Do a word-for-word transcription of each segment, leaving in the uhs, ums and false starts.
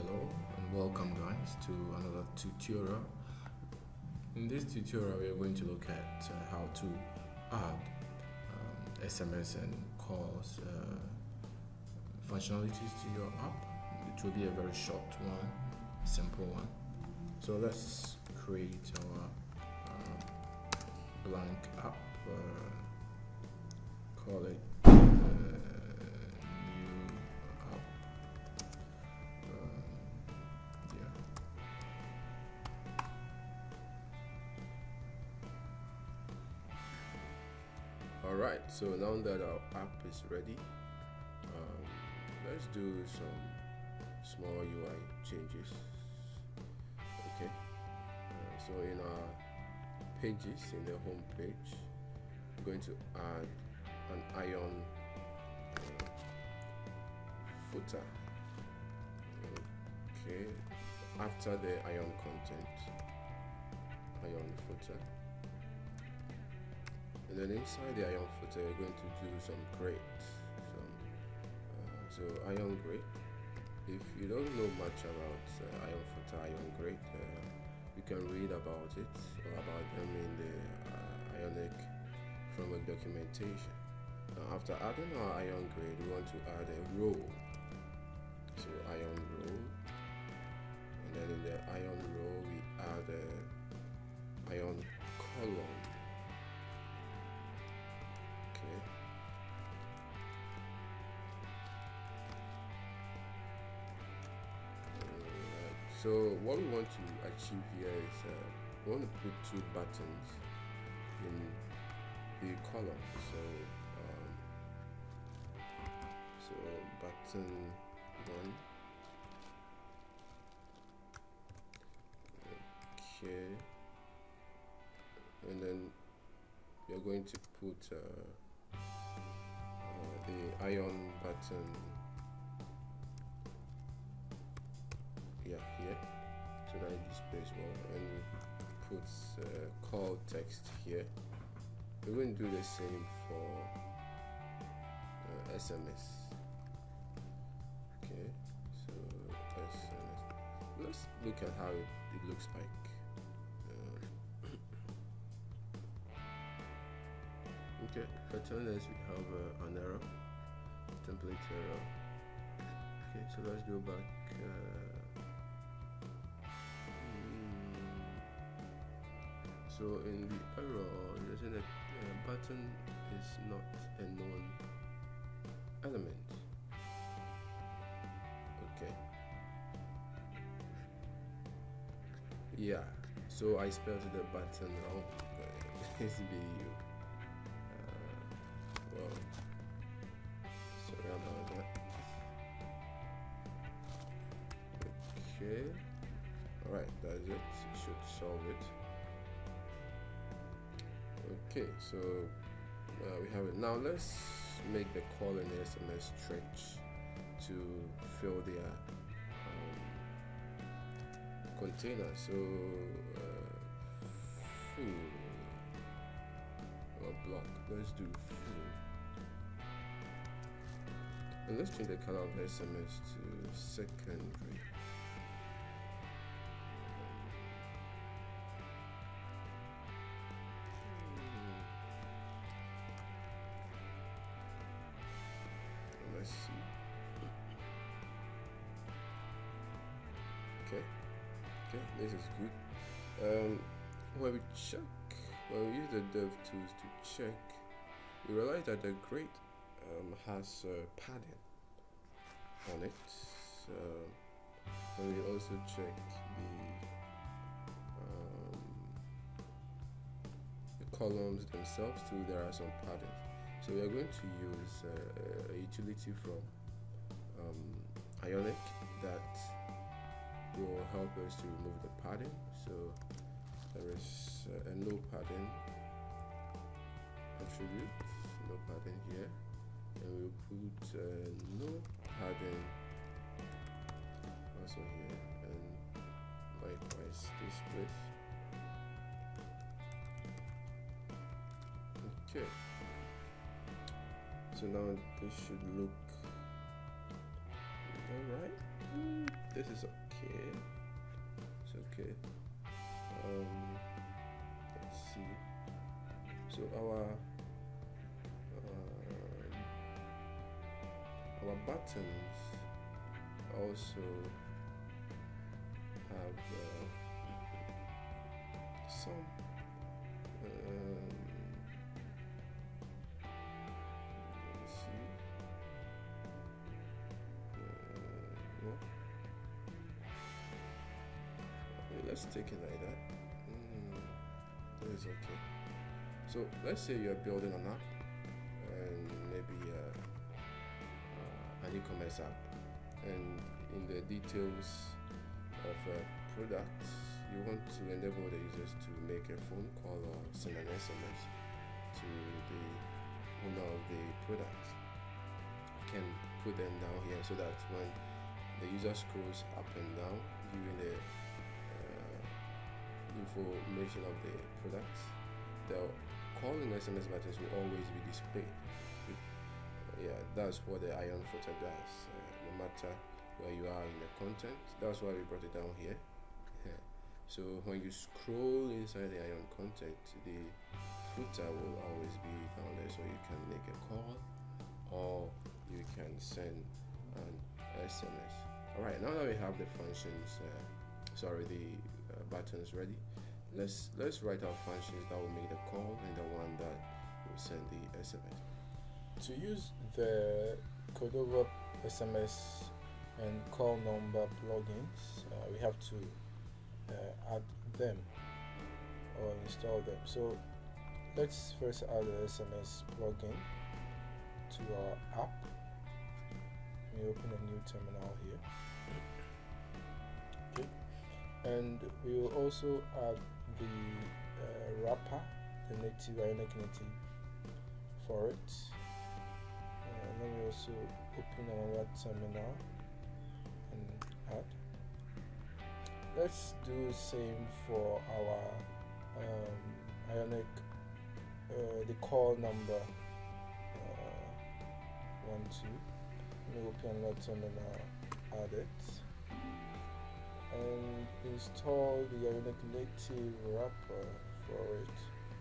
Hello and welcome guys to another tutorial. In this tutorial we are going to look at uh, how to add um, S M S and calls uh, functionalities to your app. It will be a very short one, simple one. So let's create our uh, blank app, uh, call it uh, new app. Um, yeah. Alright, so now that our app is ready, um, let's do some small U I changes. Okay, uh, so in our pages, in the home page, we're going to add an ion uh, footer. Okay, after the ion content, ion footer. And then inside the ion footer, we're going to do some grades. Some, uh, so ion grade. If you don't know much about uh, ion footer, ion grade, uh, you can read about it or about them in the uh, Ionic framework documentation. Now, after adding our ion grade, we want to add a row. So ion row, and then in the ion row, we add a ion column. So what we want to achieve here is uh, we want to put two buttons in the column. So um, so button one. Okay, and then we are going to put uh, uh, the ion button. Yeah, here, so that it displays well, and we put uh, call text here. We're going to do the same for uh, S M S. Okay, so S M S. Let's look at how it, it looks like. Uh, okay, for this we have uh, an error, template error. Okay, so let's go back. Uh, So in the error, you're saying that uh, button is not a known element. Okay. Yeah. So I spelled the button wrong. It's B U. Uh, well, sorry about that. Okay. All right. That's it. It should solve it. Okay, so uh, we have it. Now let's make the call in the S M S stretch to fill the um, container. So uh, full or block. Let's do full, and let's change the color of the S M S to secondary. Let's see. Okay, okay, this is good. Um, when we check, when we use the dev tools to check, we realize that the grade um, has uh, padding on it. So when we also check the um, the columns themselves too, there are some padding. So we are going to use uh, a utility from um, Ionic that will help us to remove the padding. So there is uh, a no padding attribute, no padding here, and we'll put uh, no padding also here, and likewise this place. Okay. So now this should look alright. this is okay. It's okay. Um, let's see. So our uh, our buttons also have uh, some um, let's see. Uh, no. Okay, let's take it like that. Mm, that is okay. So let's say you're building an app, and maybe uh, uh, an e-commerce app, and in the details of a product, you want to enable the users to make a phone call or send an S M S to the owner of the product. You can put them down here so that when the user scrolls up and down viewing the uh, information of the product, the call and S M S buttons will always be displayed. Yeah, that's what the Ion Footer does. Uh, no matter where you are in the content, that's why we brought it down here. Yeah. So when you scroll inside the Ion content, the footer will always be down there, so you can make a call or you can send an S M S. All right, now that we have the functions, uh, sorry, the uh, buttons ready, let's let's write our functions that will make the call and the one that will send the S M S. To use the Cordova S M S and call number plugins, uh, we have to uh, add them or install them. So let's first add the S M S plugin to our app. We open a new terminal here. Okay, and we will also add the uh, wrapper, the native Ionic native for it. And then we also open another terminal and add. Let's do the same for our um, Ionic, uh, the call number uh, one two. Let me open another terminal, add it, and install the Ionic native wrapper for it.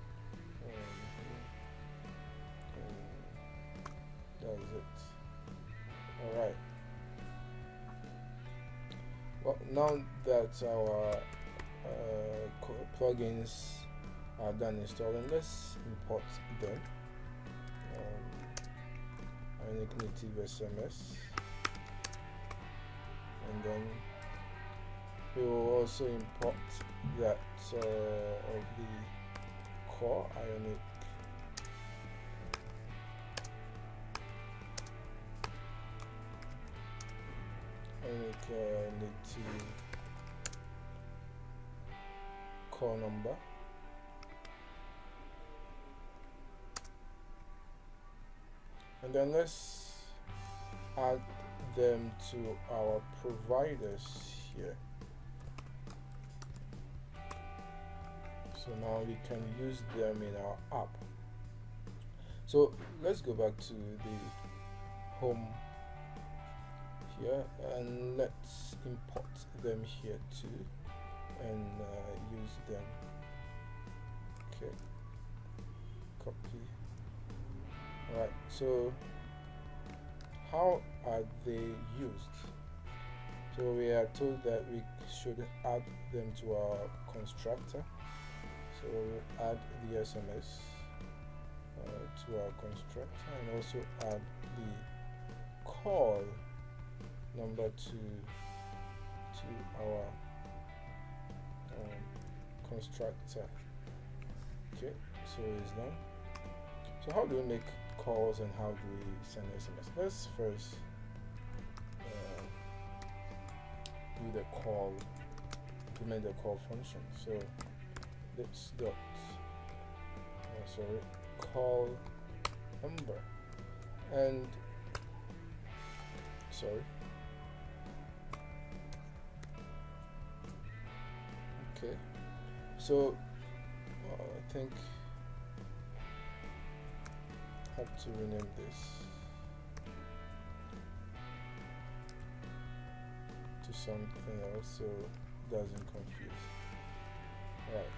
That's it. Alright. Well, now that our uh, plugins are done installing, let's import them. Um, Ionic native S M S, and then we will also import that uh, of the core Ionic Ionic uh, native call number. And then let's add them to our providers here. So now we can use them in our app. So let's go back to the home here and let's import them here too and uh, use them. Okay, copy. Alright, so how are they used? So we are told that we should add them to our constructor. So we'll add the S M S uh, to our constructor and also add the call number to to our um, constructor. Okay, so it's done. So how do we make calls and how do we send S M S? Let's first uh, do the call, implement the call function. So let's dot uh, sorry call number and sorry okay so uh, I think I have to rename this to something else so it doesn't confuse. Right.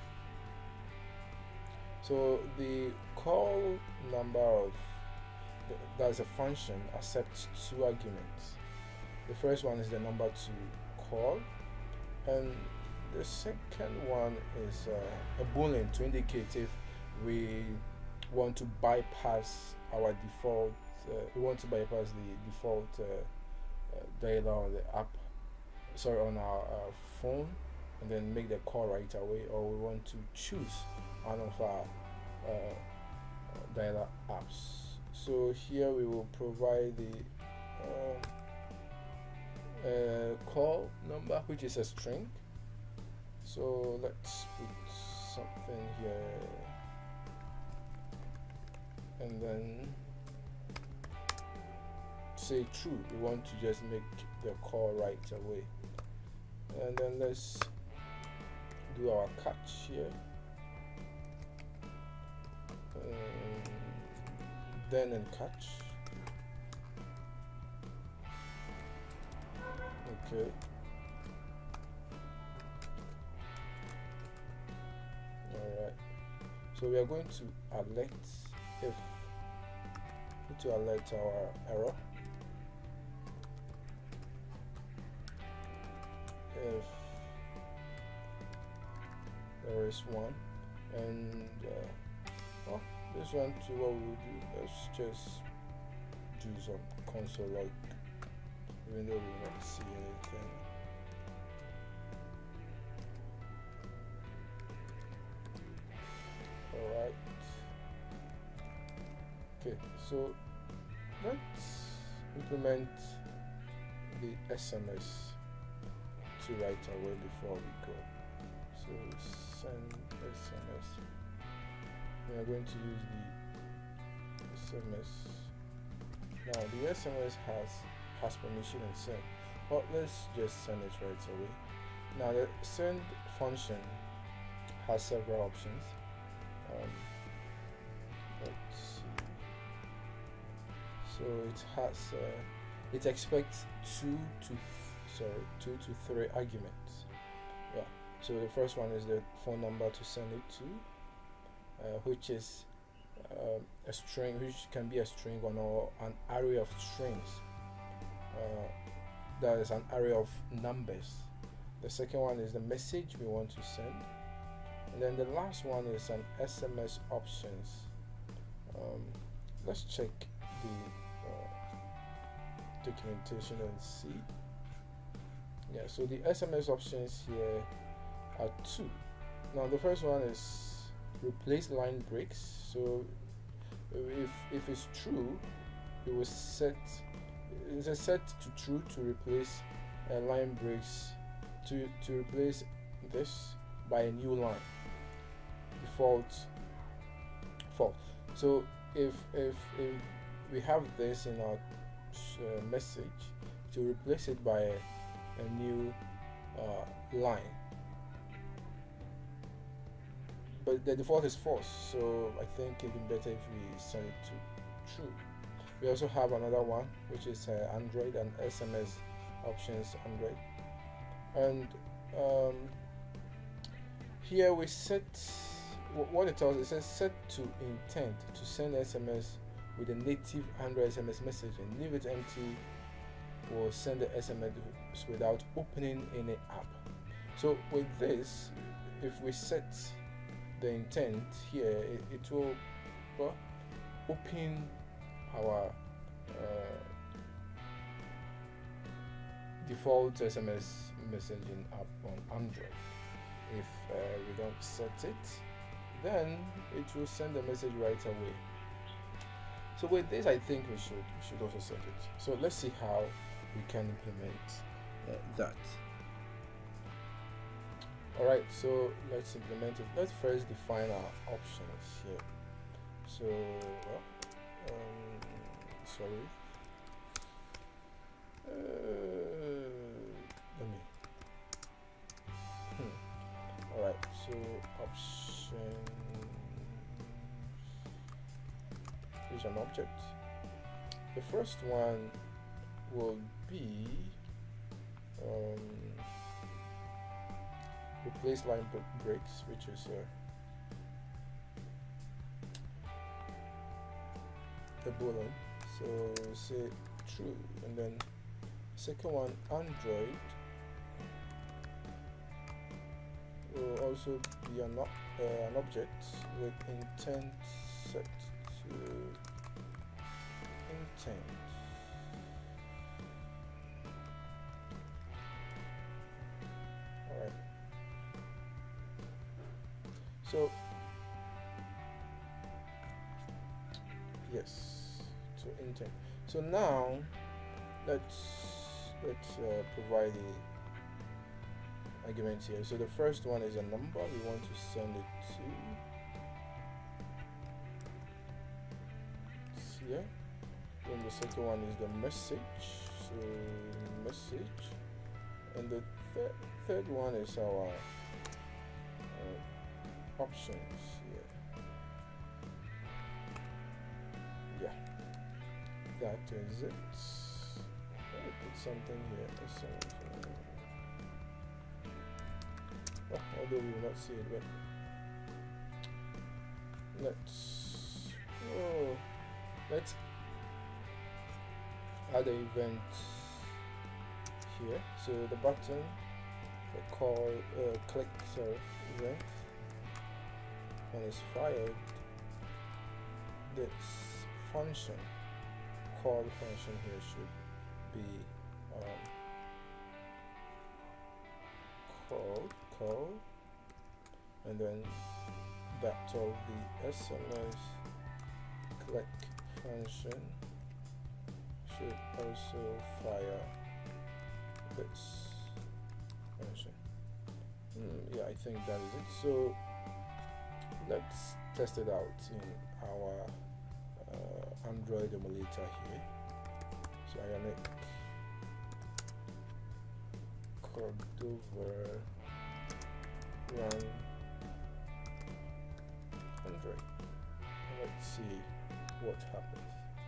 So the call number of the, there's a function accepts two arguments. The first one is the number to call, and the second one is uh, a boolean to indicate if we want to bypass our default. Uh, we want to bypass the default uh, uh, data on the app, sorry, on our uh, phone, and then make the call right away, or we want to choose one of our uh, dialer apps. So here we will provide the uh, uh, call number, which is a string. So let's put something here, and then say true. We want to just make the call right away, and then let's do our catch here, um, then and catch. Okay. Alright. So we are going to alert if to alert our error. If there is one, and uh, well, this one too, what we'll do, let's just do some console log, even though we will not see anything. Alright. Okay, so let's implement the S M S to right away before we go. So send S M S. We are going to use the S M S. Now the S M S has has permission and send, but let's just send it right away. Now the send function has several options. Um, let's see. So it has uh, it expects two to sorry two to three arguments. Yeah. So the first one is the phone number to send it to, uh, which is uh, a string, which can be a string or an array of strings. Uh, that is an array of numbers. The second one is the message we want to send, and then the last one is an S M S options. Um, let's check the uh, documentation and see. Yeah, so the S M S options here are two. Now the first one is replace line breaks. So if if it's true, it will set it's a set to true to replace uh, line breaks to to replace this by a new line. Default false. So if if if we have this in our uh, message, to replace it by a, a new uh, line, but the default is false, so I think it'd be better if we send it to true. We also have another one, which is uh, Android and S M S options Android, and um, here we set what it tells. It says set to intent to send S M S with a native Android S M S message, and leave it empty or send the S M S without opening any app. So with this, if we set the intent here, it, it will well, open our uh, default S M S messaging app on Android. If uh, we don't set it, then it will send the message right away. So with this, I think we should we should also set it. So let's see how we can implement uh, that. Alright, so let's implement it. Let's first define our options here. So, um, sorry. Uh, let me. Hmm. Alright, so option is an object. The first one will be um, replace line breaks, which is uh, the boolean. So say true, and then second one, Android will also be an, uh, an object with intent set to intent. Alright. So yes, to intent. So now let's let's uh, provide a argument here. So the first one is a number we want to send it to. It's here. Then the second one is the message. So message, and the third third one is our uh, options here. Yeah, that is it. Let me put something here. Oh, although we will not see it, but let's oh, let's add an event here. So the button for call uh, click sorry event, when it's fired, this function call function here should be um, called call, and then that of the S M S click function should also fire this function. Mm, yeah, I think that is it. So let's test it out in our uh, Android emulator here. So Ionic Cordova run Android. Let's see what happens.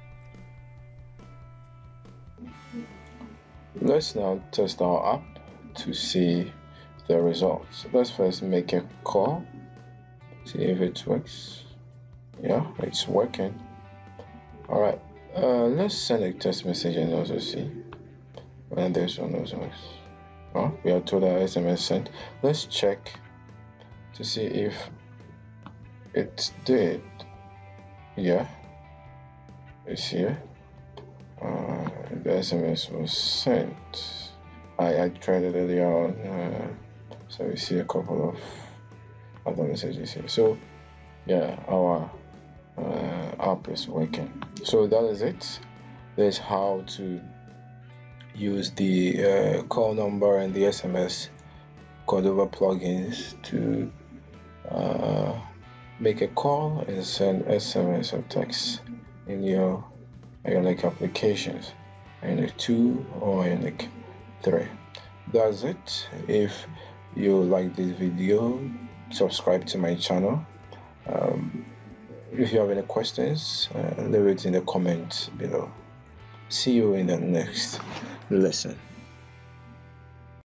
Let's now test our app to see the results. Let's first make a call, see if it works. Yeah, it's working. All right, uh, let's send a text message and also see when this one also works. Oh, we are told our S M S sent. Let's check to see if it did. Yeah, it's here. Uh, the S M S was sent. I, I tried it earlier on, uh, so we see a couple of other messages here. So yeah, our uh, app is working. So that is it. That's how to use the uh, call number and the S M S Cordova plugins to uh, make a call and send S M S or text in your Ionic applications, Ionic two or Ionic three. That's it. If you like this video, subscribe to my channel. Um, if you have any questions, uh, leave it in the comments below. See you in the next lesson.